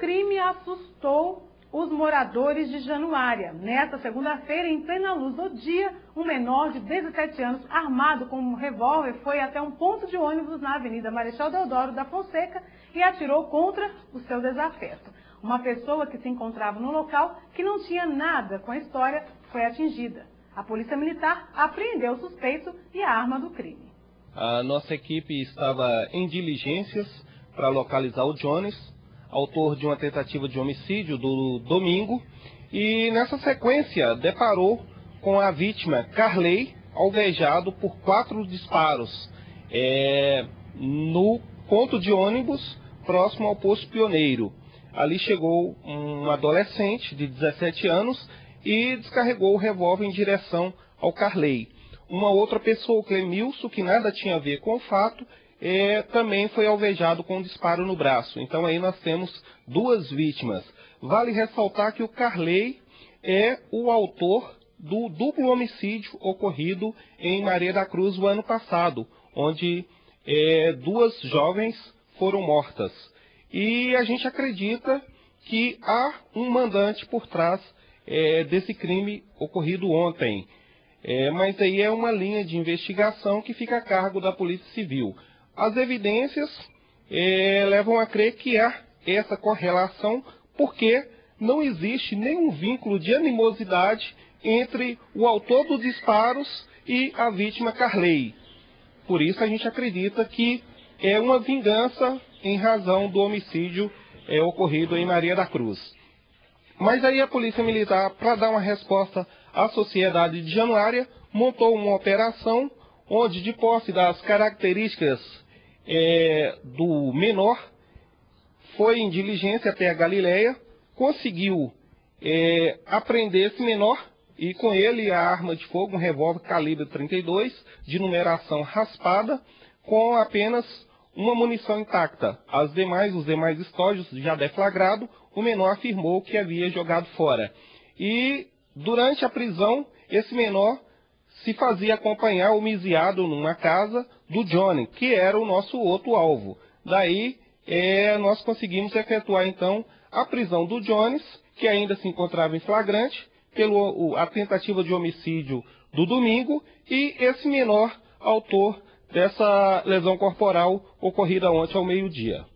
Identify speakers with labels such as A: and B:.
A: crime assustou os moradores de Januária. Nesta segunda-feira, em plena luz do dia, um menor de 17 anos, armado com um revólver, foi até um ponto de ônibus na Avenida Marechal Deodoro da Fonseca e atirou contra o seu desafeto. Uma pessoa que se encontrava no local, que não tinha nada com a história, foi atingida. A Polícia Militar apreendeu o suspeito e a arma do crime.
B: A nossa equipe estava em diligências para localizar o Jones, autor de uma tentativa de homicídio do domingo, e nessa sequência deparou com a vítima Carley, alvejado por 4 disparos no ponto de ônibus próximo ao posto Pioneiro. Ali chegou um adolescente de 17 anos e descarregou o revólver em direção ao Carley. Uma outra pessoa, o Clemilson, que nada tinha a ver com o fato, também foi alvejado com um disparo no braço. Então aí nós temos 2 vítimas. Vale ressaltar que o Carley é o autor do duplo homicídio ocorrido em Maria da Cruz o ano passado, onde 2 jovens foram mortas. E a gente acredita que há um mandante por trás desse crime ocorrido ontem. Mas aí é uma linha de investigação que fica a cargo da Polícia Civil. As evidências levam a crer que há essa correlação, porque não existe nenhum vínculo de animosidade entre o autor dos disparos e a vítima Carley. Por isso a gente acredita que é uma vingança em razão do homicídio ocorrido em Maria da Cruz. Mas aí a Polícia Militar, para dar uma resposta à sociedade de Januária, montou uma operação onde, de posse das características do menor, foi em diligência até a Galileia, conseguiu apreender esse menor e com ele a arma de fogo, um revólver calibre 32, de numeração raspada, com apenas uma munição intacta. Os demais estojos já deflagrado, o menor afirmou que havia jogado fora. E durante a prisão, esse menor se fazia acompanhar homiziado numa casa do Johnny, que era o nosso outro alvo. Daí nós conseguimos efetuar então a prisão do Jones, que ainda se encontrava em flagrante, pela tentativa de homicídio do domingo, e esse menor autor dessa lesão corporal ocorrida ontem ao meio-dia.